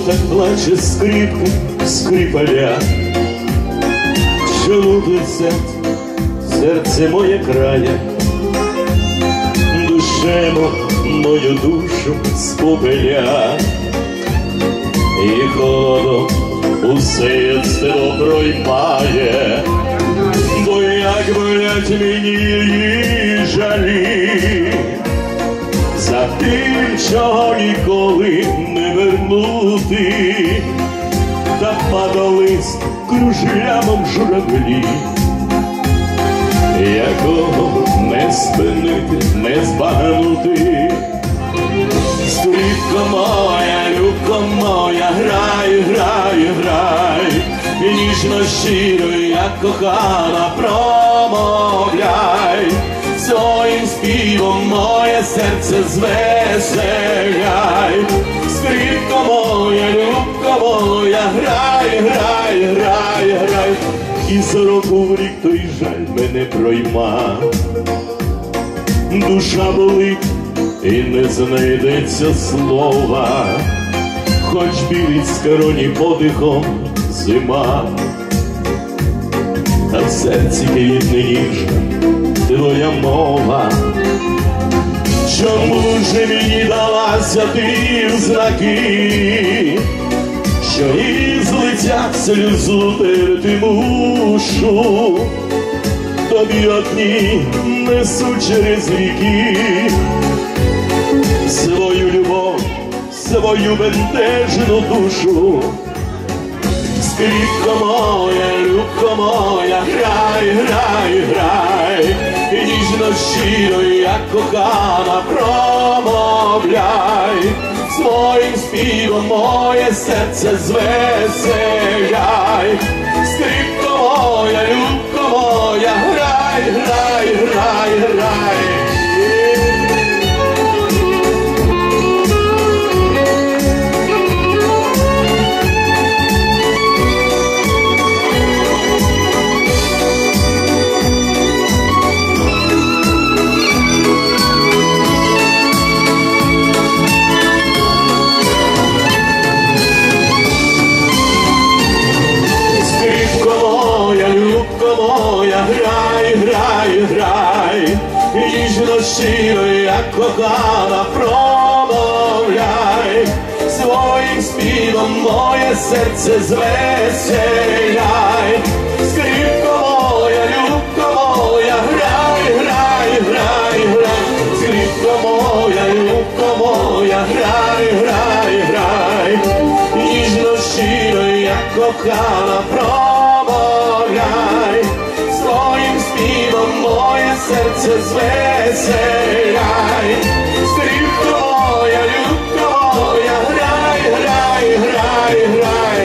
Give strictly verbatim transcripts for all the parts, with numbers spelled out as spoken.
так плаче скрипку скрипаля. Чому плесет серце моє крає, душемо мою душу з попеля, і холодом усе це добро й має, бо як болять мені її жалі, за тим, чого ніколи не вернути, та падались кружлямом журавлі, якого не спинити, не збагнути. Скрипко моя, любко моя, грай, грай, грай, і ніжно щиро, як кохана, промовляй, своїм співом моє серце звеселяй. Скрипко моя, любко моя, грай, грай, грай, грай, і з року в рік той жаль мене пройма. Душа болить і не знайдеться слова, хоч білить скроні подихом зима, та в серці квітне ніжна твоя мова. Чому ж мені далася ти в знаки, що із лиця сльозу терти мушу, тобі одні несу через віки свою любов, свою бентежну душу. Скрипко моя, любко моя, грай, грай, грай, і ніжно щиро, як кохана, промовляй, своїм співом моє серце звеселяй. Скрипко моя, любко моя, грай, грай, грай, грай. Грай, грай, грай, ніжно щиро, як кохана, промовляй, своїм співом моє серце звеселяй. Скрипко моя, любко моя, грай, грай, грай, грай, скрипко моя, любко моя, грай, грай, грай, ніжно щиро, як кохана, промовляй, своїм співом моє серце звеселяй. Скрипко моя, любко моя, грай, грай, грай, грай.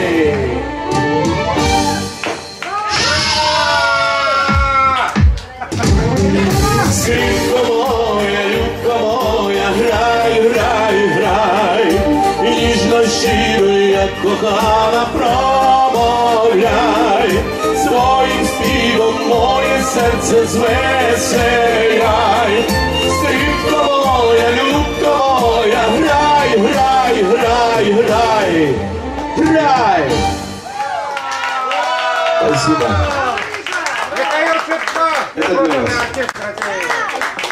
Скрипко моя, любко моя, грай, грай, грай, і ніжно щиро, як кохана, промовляй, своїм співом моє серце звеселяй. Скрипко моя, любко моя, грай, грай, грай, грай, грай. Спасибо. Это для вас.